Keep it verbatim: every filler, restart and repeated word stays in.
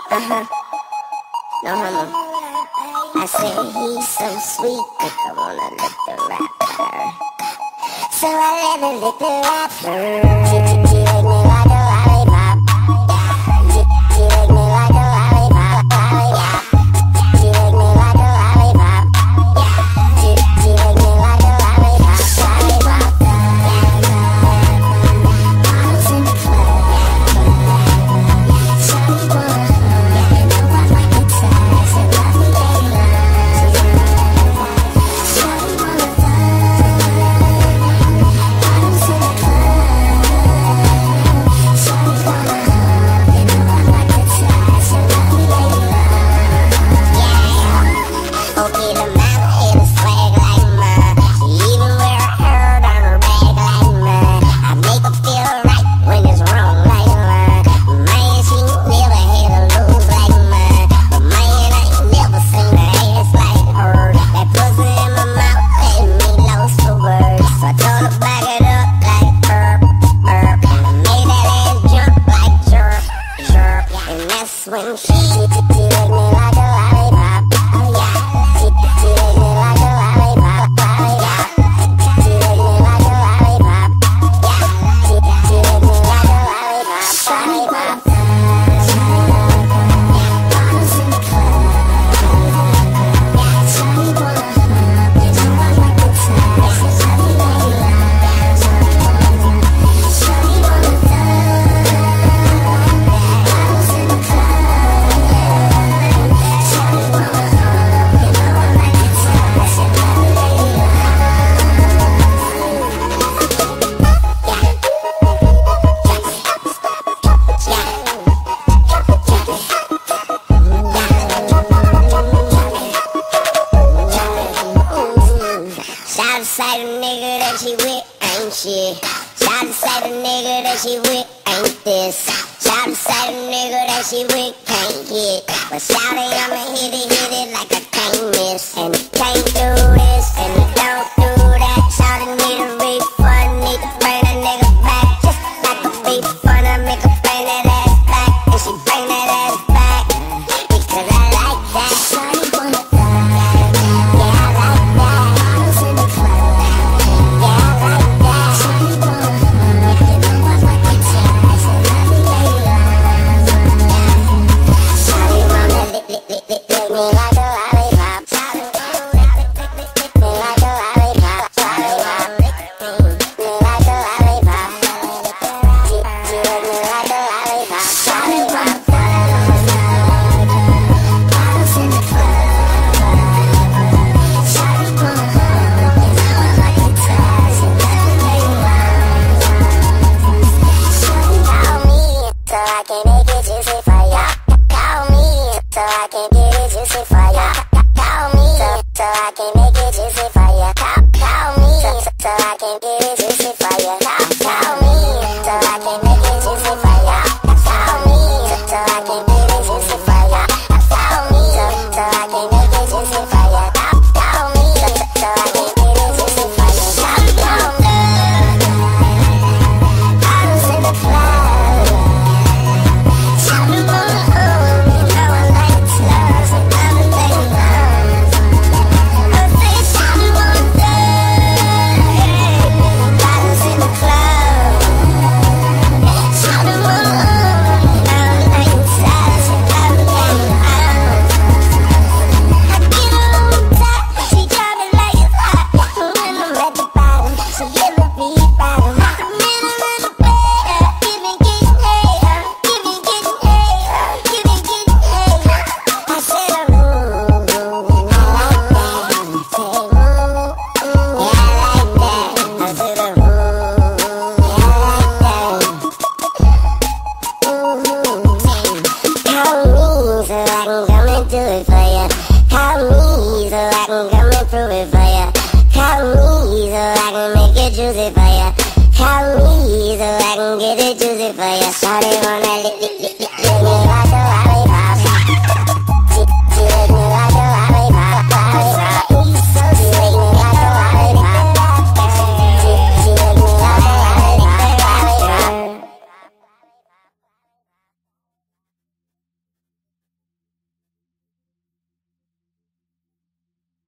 Uh-huh. No homo. I said he's so sweet that I wanna lick the rapper. So I let her lick the rapper. She, she, she lick me like a lollipop. She, she lick me like a lollipop. Lollipop. She lick me like a lollipop. She, she lick me like a lollipop. Lollipop. Bottles in the club. Shawty wanna hug. You know I like the ties and love me, they love. Shawty wanna hug. Bottles in the club. Shawty wanna hug. You know I like the ties and love me, they love. Yeah. Okay, the mama hit a swag like mine. She even wear a herd on her bag like mine. I make her feel right when it's wrong like mine. Man, she never had a lose like mine. But man, I ain't never seen her ass like her. That pussy in my mouth letting me lost for words. So I told her back it up like herb, herb. And I made that ass jump like jerk, jerk. And that's when she, she, she licked me like a lollipop. Oh yeah. She, she licked me like a lollipop. Lollipop. She licked me like a lollipop. Yeah. She, she licked me like a lollipop. Lollipop. Bottles in the club. Shawty wanna hug. You know I like the ties and love me, they love. Shawty wanna hug. Bottles in the club. Shawty wanna hug. You know I like the ties and love me, they love. Shout say the nigga that she with ain't shit. Shout say the nigga that she with ain't this. Shout say the nigga that she with can't get. But shout it, I'ma hit it, hit it like I can't miss. And it can't do this, and it don't do that. Shout it need a refund, need to bring that nigga back. Just like a refund, I make her bring that ass back. And she bring that ass back, because I like that. Shawty wanna thug. Yeah, I like that. Bottles in the club. Yeah, I like that. Shawty wanna hug. You know I like the ties and love me, they love. Shawty wanna lick, lick, lick, lick, lick me like a lollipop. Shawty wanna lick, lick, lick, lick, lick me like a lollipop. Lollipop. Lick me like a lollipop. She, she lick me like a lollipop. Shawty wanna thug. Bottles in the club. Shawty wanna hug. You know I like the ties and love me, they love. Shawty call me so I can make it juicy for ya. Call me so I can get it juicy for ya. Call me so, so I can make it juicy for ya. Call, call me so, so I can get it juicy for ya. Call, call me so I can make it juicy for ya. Call me so, so I can get it juicy for ya. Call me so, so I can make it juicy for ya. Call, call me so, so I can get it juicy for ya. Call, call me. Bottles in the club. Shawty wanna hug. You know I like the ties and love me, they love. I say shawty wanna thug. Bottles in the club. Shawty wanna hug. You know I like the ties and love me, they love. I get her on top, she drop it like it's hot. When I'm at the bottom, she give me beat bottom. I'm in her in the bed, giving, getting head, giving, getting head, giving, getting head. I said, ooh, I like that. I said, ooh, yeah, I like that. I said, ooh, yeah, I like that. Call me so I can come and do it for ya. Call me so I can come and prove it for ya. Call me so I can make it juicy for ya. Call me so I can get it juicy for ya. Shawty wanna lick, lick, lick,